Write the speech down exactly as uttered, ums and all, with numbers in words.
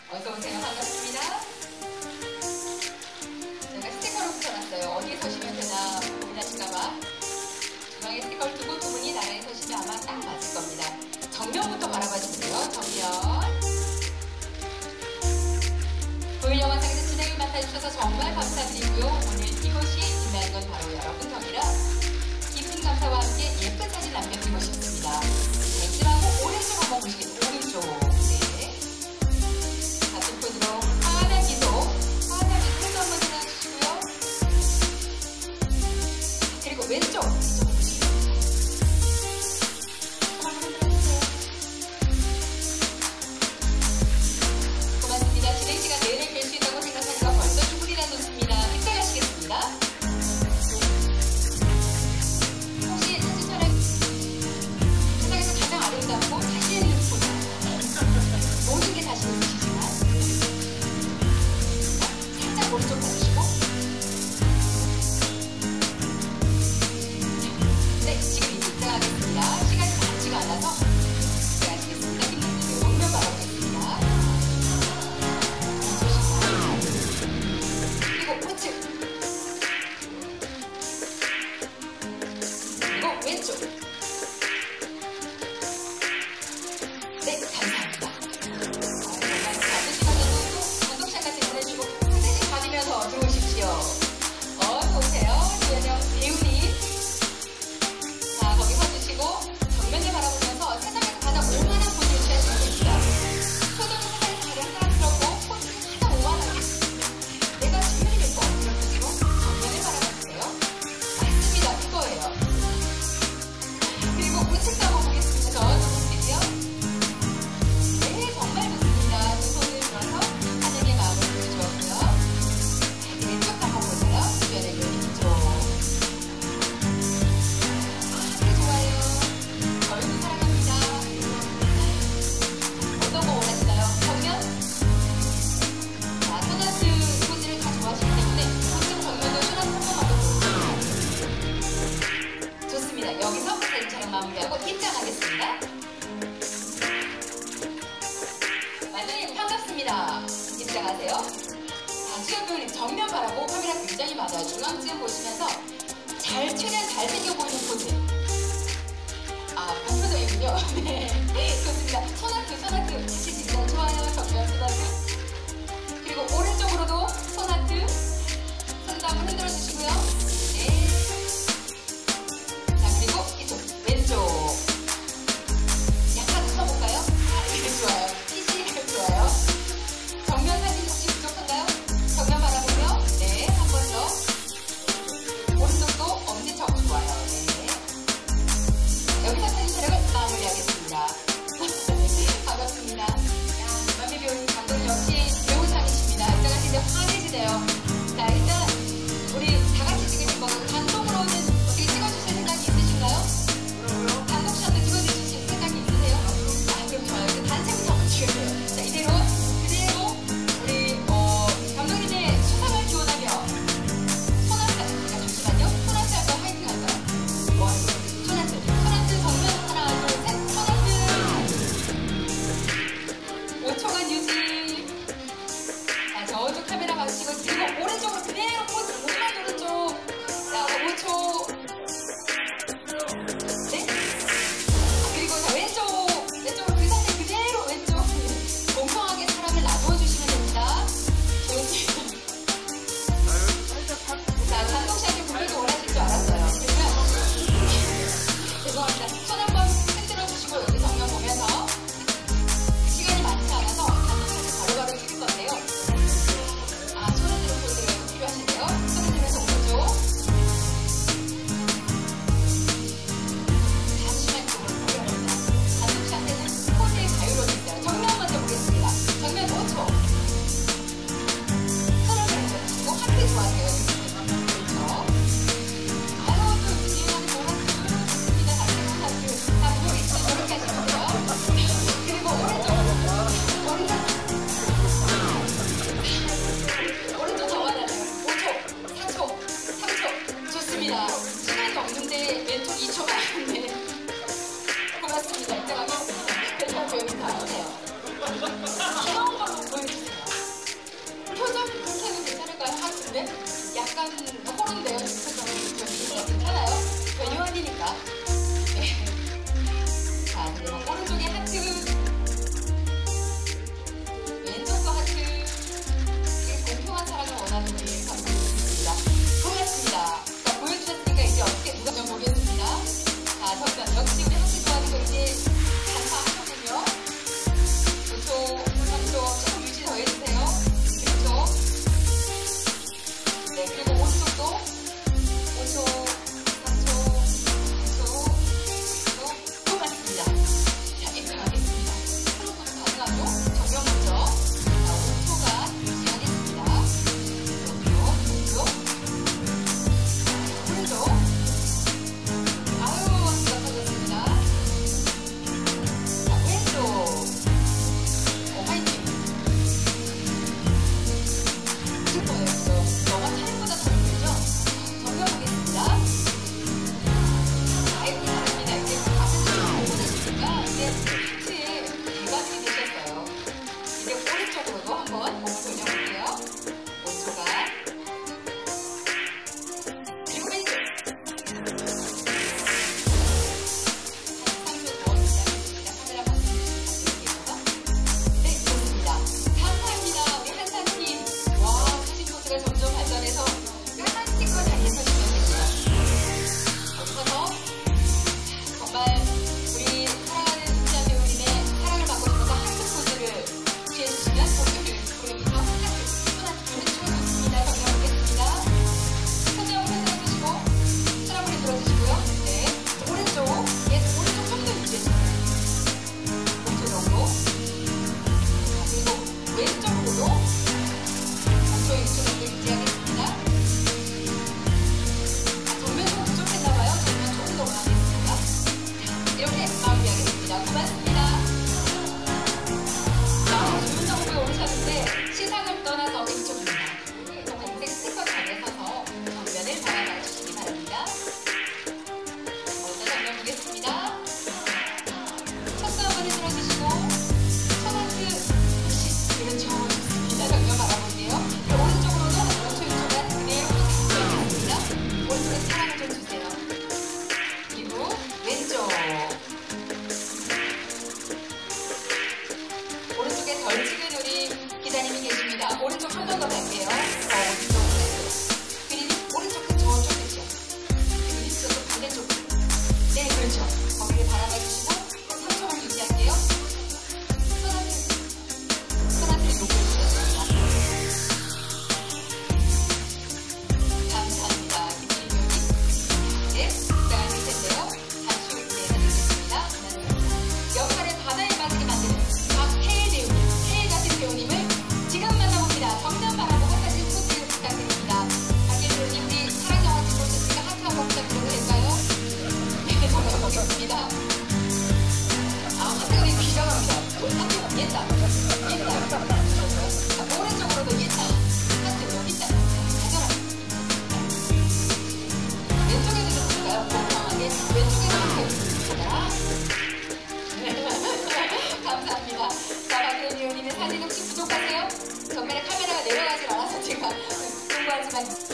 어서오세요. 반갑습니다. 제가 스티커를 붙여놨어요. 어디에 서시면 되나 고민하실까봐. 중앙에 스티커를 두고 두 분이 나란히 서시면 아마 딱 맞을 겁니다. 정면부터 바라봐 주세요. 정면. 도일 영화상에서 진행을 맡아주셔서 정말 감사드리고요. 오늘 이곳이 빛나는 건 바로 여러분 덕이라 깊은 감사와 함께 예쁜 사진 남겨드리고 싶습니다. 왼쪽하고 오른쪽 한번 보시겠어요? 오른쪽. 네. 같은 포즈로 환한 기도, 환한 기도 한번 지나주시고요. 그리고 왼쪽. 고맙습니다. 진행 시간 내내 뵐 수 있다고 생각하니까 벌써 충분히나 좋습니다. 식사하시겠습니다. 혹시 사진 촬영 세상에서 가장 아름답고 자신 있는 포즈 모든 게 자신 있으시지만 살짝 오른쪽 봐주시고 네, 지금 이제 입장하겠습니다. 시간이 많지가 않아서 입장하시겠습니다. 힘든 분들 정면 바라보겠습니다. 그리고 우측 그리고 왼쪽. 네, 감사합니다. 어, 정말 받으시면서도 감독샷까지 보내주고 사진 받으면서 들어오십시오. 어, 보세요. 주연영 배우님. 자, 거기 서주시고 정면을 바라보면서 세상에서 가장 오만한 포즈를 취하시면 됩니다. 표정은 세상에서 가장 사랑스럽고 포즈는 가장 오만하게. 내가 정면이 예뻐. 이런 포즈로 정면을 바라봐주세요. 맞습니다. 이거예요. 그리고 우측도 한번 보겠습니다. 저 보시고요. 네, 정말 좋습니다. 두 손을 들어서 하늘의 마음을 보여주었고요. 자, 왼쪽 한번 보세요. 주변의 왼쪽. 네, 좋아요. 얼굴 사랑합니다. 어떤 거 원하시나요? 정면? 자, 소나트 포즈를 다 좋아하시기 때문에 우측 정면도 소나트 한 번만 더 보여주세요. 좋습니다. 여기서 사진 촬영 마무리하고 입장하겠습니다. 만두님 반갑습니다. 입장하세요. 자, 주연 배우님 정면 바라보 카메라 굉장히 많아요. 중앙쯤 보시면서 잘 최대한 잘생겨 보이는 포즈. 아, 반표정이군요. 네, 좋습니다. 소나트, 소나트 다시 진짜 좋아요. 정면 소나트. 그리고 오른쪽으로도 소나트. 손도 한번 흔들어 주시고요. 네. 자, 그리고 이쪽 왼쪽. 약간 웃어볼까요? 네, 좋아요. 피시 좋아요. 정면 사진 혹시 부족한가요? 정면 바라보고요. 네, 한 번 더. 오른쪽도 엄지척 좋아요. 네. 여기서 사진 촬영을 마무리하겠습니다. 반갑습니다. 야, 만미 배우님 감독님 역시 배우상이십니다. 입장하실 때 환해지네요. 자, 일단 우리 다 같이 찍으실 거고 단독으로는 어떻게 찍어주실 생각이 있으신가요? 단독샷도 찍어주실 생각이 있으세요? 아, 그럼 좋아요. 그 단체부터 한번 찍으세요. 자, 이대로 그대로 우리 어, 감독님의 수상을 기원하며 소나트, 자, 잠시만요. 소나트 할까요? 화이팅 할까요? 원, 소나트. 소나트 정면 하나, 둘, 셋. 소나트. 오 초간 유지. 자, 저쪽 카메라 봐주시고 그리고 오른쪽으로 그대로 포즈. 오만 오른쪽. 자, 오 초. 네? 아, 그리고 자, 왼쪽. 왼쪽으로 그 상태 그대로 왼쪽. 공평하게 사람을 놔두어 주시면 됩니다. 좋습니다. 자, 단독샷이 분명히 원하실 줄 알았어요. 그러면 죄송합니다. 손 한번 흔들어 주시고 여기 정면 보면서 시간이 많지 않아서 단독샷을 바로바로 찍을 건데요. 아, 손을 들어 포즈가 필요하신데요. 왼쪽으로도 멈춰 유튜브를 유지하겠습니다. 정면 좀 부족했나봐요. 정면 조금 더 올라가겠습니다. 이렇게 마무리하겠습니다. 고맙습니다. 자, 조윤정 후보에 오르셨는데 시상을 떠나서 이쪽입니다. 정말 인생 스티커 자리에 서서 정면을 바라봐 주시기 바랍니다. 먼저 정면 보겠습니다. 첫수 한번 들어주시고 천하트 혹시 그렇죠. 좋습니다. 정면 바라볼게요. 오른쪽으로도 그렇죠. 이쪽은 그대로 보겠습니다. 오른쪽에 사랑을 좀 주세요. 그리고 왼쪽 오른쪽에 덜 찍은 우리 기자님이 계십니다. 오른쪽 한 번 더 갈게요. 어, 오른쪽 그리고 오른쪽 저쪽 그렇죠. 그리고 이쪽 반대쪽 네 그렇죠. 거기를 바라봐 주시고 삼 초만 유지할게요. 손한테 손한테 녹여주셨습니다. 감사합니다. 김민경님 네 나가실 텐데요. 잠시 후 인사드리겠습니다. 역할의 바다에 빠지게 만드는 박혜일 배우님, 혜일 같은 배우님을 지금 만나봅니다. 정면 바라보고 사진 포즈 부탁드립니다. 박혜일 배우님, 우리 사랑영화 콘서트가 하트 한번 부탁드려도 될까요? 네, 정말 보겠습니다. 아, 하트가 되게 비장합니다. 하트, 옛다. 옛다. 아, 오른쪽으로도 옛다. 하트, 여기 있다. 가져라. 왼쪽에도 좀 볼까요? 공평하게. 왼쪽에도 하트. 가져라. 감사합니다. 자, 박혜일 배우님의 사진 혹시 부족하세요? 정면에 카메라가 내려가질 않아서 제가 궁금하지만